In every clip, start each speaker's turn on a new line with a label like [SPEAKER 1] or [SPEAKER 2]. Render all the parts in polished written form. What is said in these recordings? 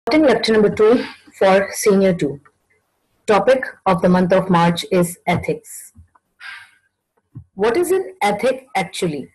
[SPEAKER 1] Lecture number 2 for Senior 2. Topic of the month of March is ethics. What is an ethic actually?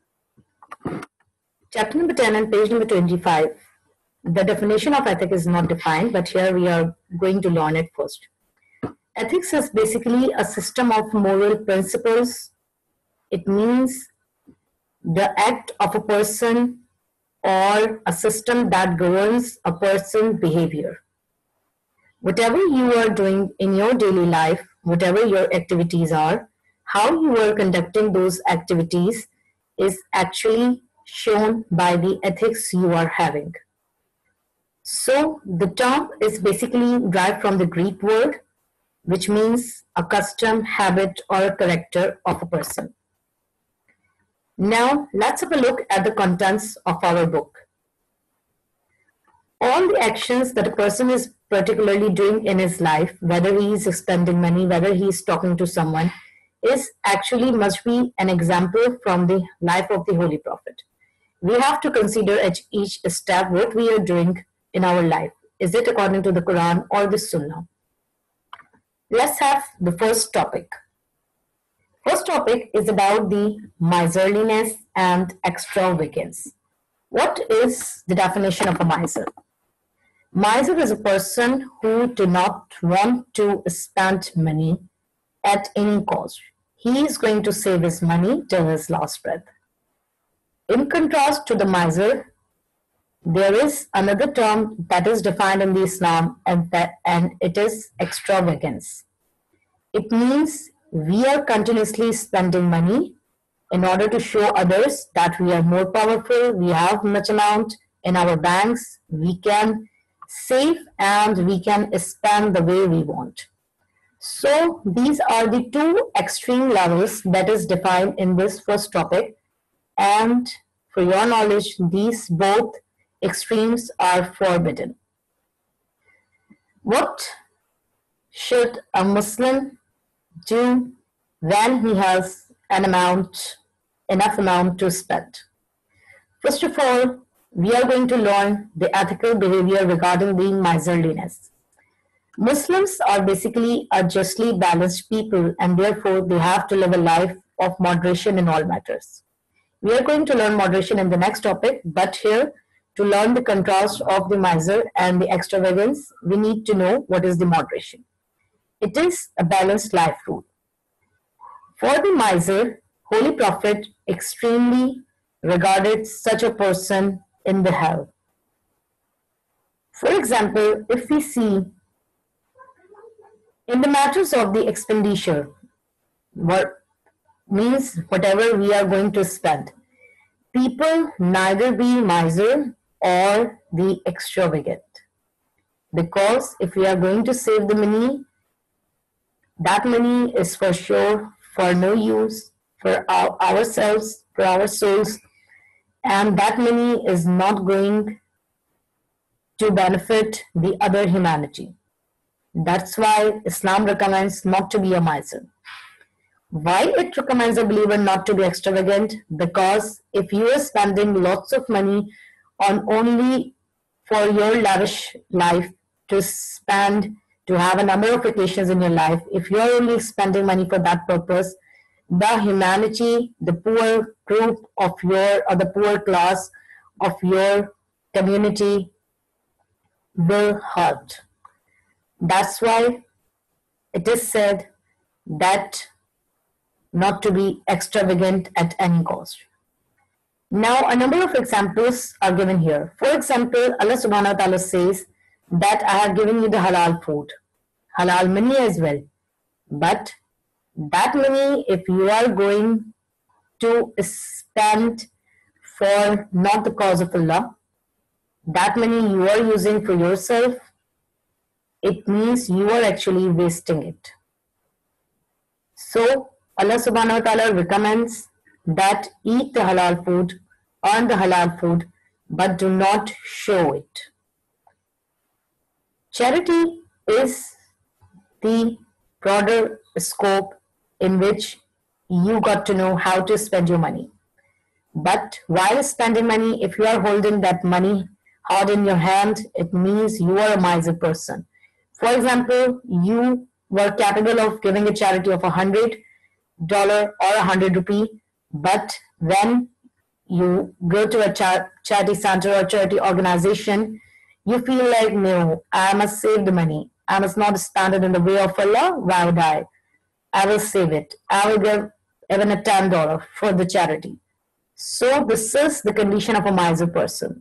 [SPEAKER 1] Chapter number 10 and page number 25. The definition of ethic is not defined, but here we are going to learn it first. Ethics is basically a system of moral principles. It means the act of a person or a system that governs a person's behavior. Whatever you are doing in your daily life, whatever your activities are, how you are conducting those activities is actually shown by the ethics you are having. So the term is basically derived from the Greek word, which means a custom, habit, or a character of a person. Now let's have a look at the contents of our book. All the actions that a person is particularly doing in his life, whether he is spending money, whether he is talking to someone, is actually must be an example from the life of the Holy Prophet. We have to consider at each step what we are doing in our life. Is it according to the Quran or the Sunnah? Let's have the first topic. First topic is about the miserliness and extravagance. What is the definition of a miser? Miser is a person who do not want to spend money at any cost. He is going to save his money till his last breath. In contrast to the miser, there is another term that is defined in the Islam, and it is extravagance. It means we are continuously spending money in order to show others that we are more powerful, we have much amount in our banks, we can save and we can spend the way we want. So these are the two extreme levels that is defined in this first topic, and for your knowledge, these both extremes are forbidden. What should a Muslim do when he has enough amount to spend? First of all, we are going to learn the ethical behavior regarding the miserliness. Muslims are basically a justly balanced people, and therefore they have to live a life of moderation in all matters. We are going to learn moderation in the next topic, but here to learn the contrast of the miser and the extravagance, we need to know what is the moderation. It is a balanced life rule. For the miser, Holy Prophet extremely regarded such a person in the hell. For example, if we see in the matters of the expenditure, what means whatever we are going to spend, people neither be miser or the extravagant. Because if we are going to save the money, that money is for sure for no use, for ourselves, for our souls, and that money is not going to benefit the other humanity. That's why Islam recommends not to be a miser. Why it recommends a believer not to be extravagant? Because if you are spending lots of money on only for your lavish life to spend, to have a number of vacations in your life, if you are only spending money for that purpose, the humanity, the poor group of your, or the poor class of your community will hurt. That's why it is said that not to be extravagant at any cost. Now, a number of examples are given here. For example, Allah subhanahu wa ta'ala says that I have given you the halal food, halal money as well. But that money, if you are going to spend for not the cause of Allah, that money you are using for yourself, it means you are actually wasting it. So Allah subhanahu wa ta'ala recommends that eat the halal food, earn the halal food, but do not show it. Charity is the broader scope in which you got to know how to spend your money. But while spending money, if you are holding that money hard in your hand, it means you are a miser person. For example, you were capable of giving a charity of $100 or 100 rupee, but when you go to a charity center or charity organization, you feel like, no, I must save the money. I must not spend it in the way of Allah. Why would I? I will save it. I will give even a $10 for the charity. So this is the condition of a miser person.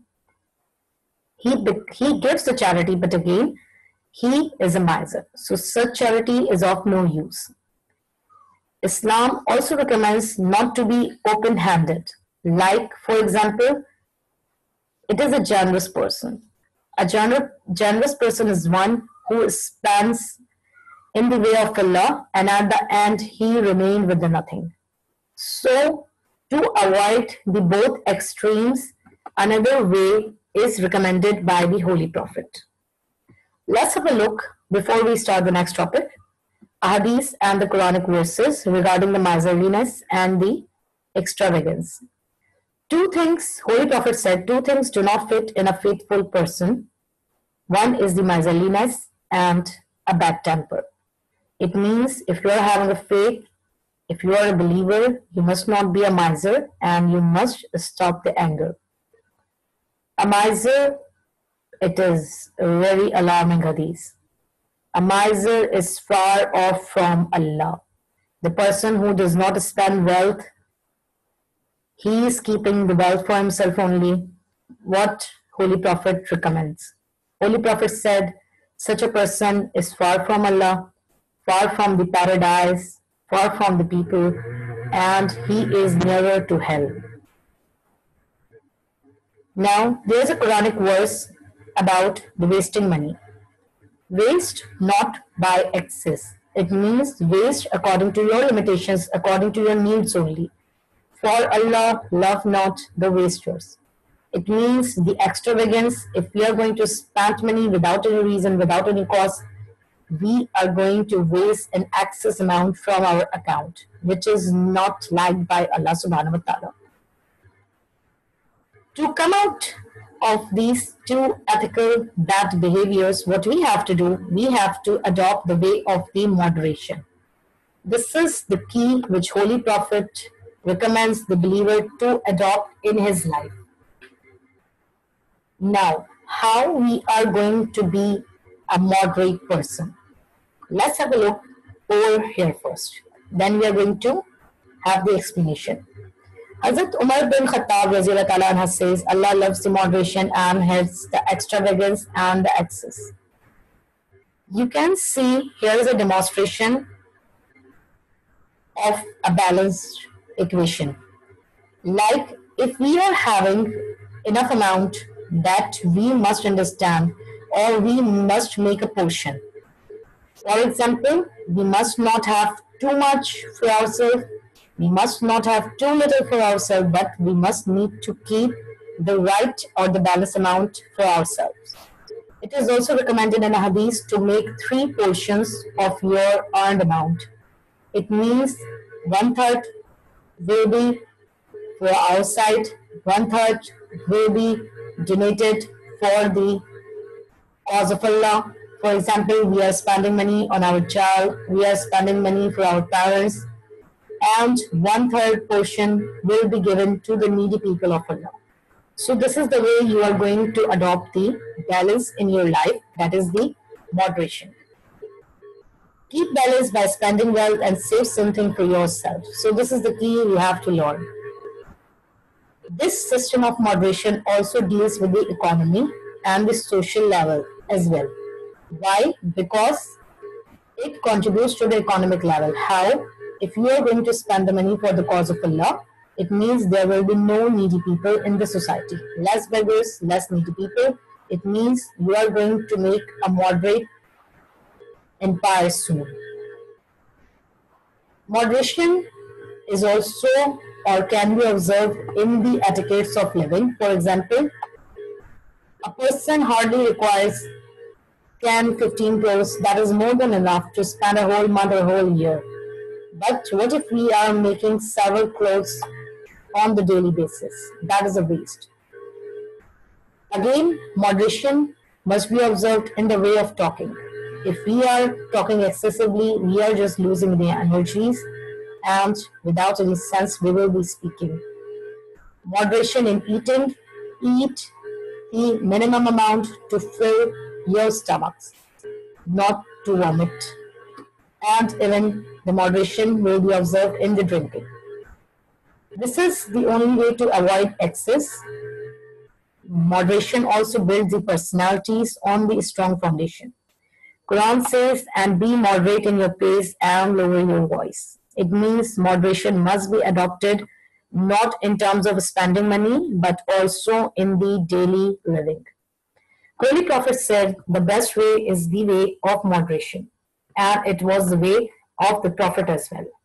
[SPEAKER 1] He gives the charity, but again, he is a miser. So such charity is of no use. Islam also recommends not to be open-handed. Like, for example, it is a generous person. A generous person is one who spends in the way of Allah and at the end he remained with the nothing. So, to avoid the both extremes, another way is recommended by the Holy Prophet. Let's have a look before we start the next topic. Hadith and the Quranic verses regarding the miserliness and the extravagance. Two things, Holy Prophet said, two things do not fit in a faithful person. One is the miserliness and a bad temper. It means if you are having a faith, if you are a believer, you must not be a miser and you must stop the anger. A miser, it is a very alarming hadith. A miser is far off from Allah. The person who does not spend wealth, he is keeping the wealth for himself only. What Holy Prophet recommends. Holy Prophet said, such a person is far from Allah, far from the paradise, far from the people, and he is nearer to hell. Now, there is a Quranic verse about the wasting money. Waste not by excess. It means waste according to your limitations, according to your needs only. For Allah love not the wasters. It means the extravagance. If we are going to spend money without any reason, without any cause, we are going to waste an excess amount from our account, which is not liked by Allah subhanahu wa ta'ala. To come out of these two ethical bad behaviors, what we have to do, we have to adopt the way of the moderation. This is the key which Holy Prophet recommends the believer to adopt in his life. Now, how we are going to be a moderate person? Let's have a look over here first. Then we are going to have the explanation. Hazrat Umar bin Khattab says, Allah loves the moderation and hates the extravagance and the excess. You can see here is a demonstration of a balanced equation. Like if we are having enough amount that we must understand or we must make a portion. For example, we must not have too much for ourselves. We must not have too little for ourselves, but we must need to keep the right or the balanced amount for ourselves. It is also recommended in a hadith to make 3 portions of your earned amount. It means 1/3 will be for outside, 1/3 will be donated for the cause of Allah. For example, we are spending money on our child, we are spending money for our parents, and 1/3 portion will be given to the needy people of Allah. So this is the way you are going to adopt the balance in your life, that is the moderation. Keep balance by spending wealth and save something for yourself. So this is the key you have to learn. This system of moderation also deals with the economy and the social level as well. Why? Because it contributes to the economic level. How? If you are going to spend the money for the cause of Allah, it means there will be no needy people in the society. Less beggars, less needy people. It means you are going to make a moderate empire soon. Moderation is also or can be observed in the etiquettes of living. For example, a person hardly requires 10, 15 clothes. That is more than enough to spend a whole month or a whole year. But what if we are making several clothes on the daily basis? That is a waste. Again, moderation must be observed in the way of talking. If we are talking excessively, we are just losing the energies, and without any sense, we will be speaking. Moderation in eating, eat the minimum amount to fill your stomachs, not to vomit. And even the moderation will be observed in the drinking. This is the only way to avoid excess. Moderation also builds the personalities on the strong foundation. Quran says, and be moderate in your pace and lower your voice. It means moderation must be adopted not in terms of spending money, but also in the daily living. Holy Prophet said, the best way is the way of moderation. And it was the way of the Prophet as well.